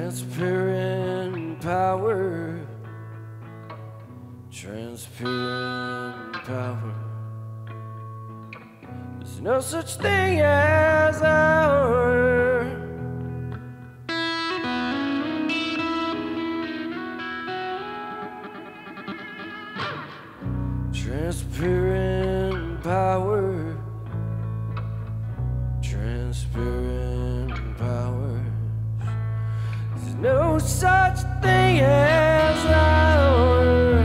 Transparent power, transparent power. There's no such thing as our transparent power, transparent power. There's no such thing as our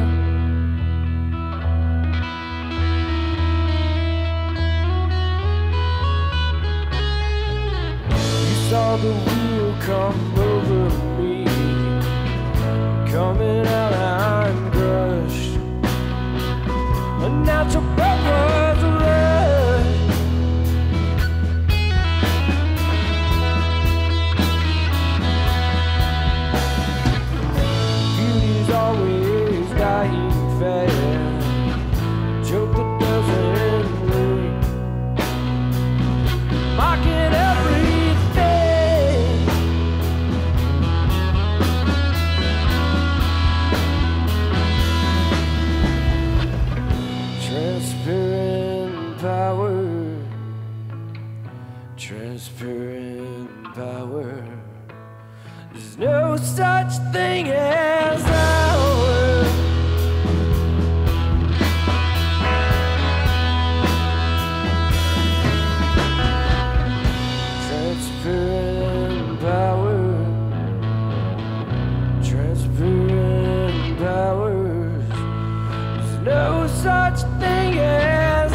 You saw the wheel come over me, coming out I'm crushed. A natural purpose of love. Beauty's always dying fast, joke that doesn't leave, mocking everything. Transparent power, transparent power. There's no such thing as our transparent power, transparent powers. There's no such thing as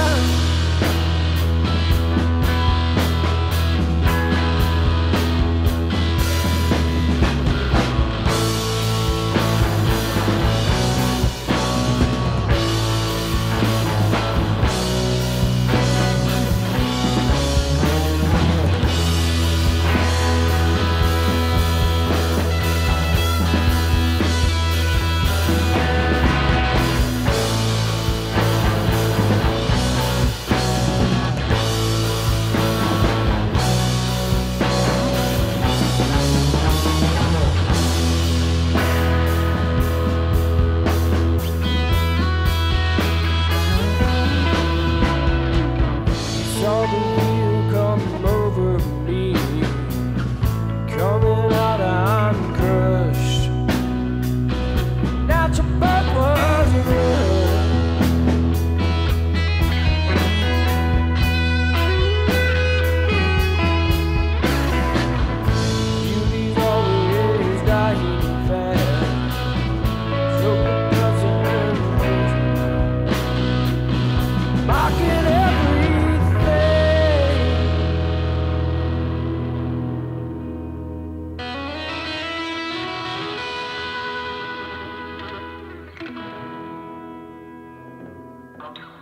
saw the wheel come over me, coming out I'm crushed. Natural purpose of love. Beauty's always dying fast, so it doesn't lose, mocking everything.